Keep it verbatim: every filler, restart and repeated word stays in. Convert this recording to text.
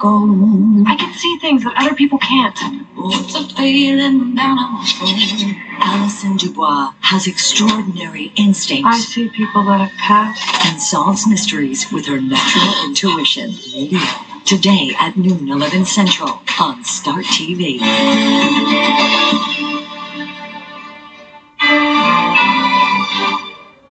go. I can see things that other people can't. What's a feeling down on my phone? Alison Dubois has extraordinary instincts. I see people that have passed. And solves mysteries with her natural intuition. Radio. Today at noon, eleven Central on Start T V.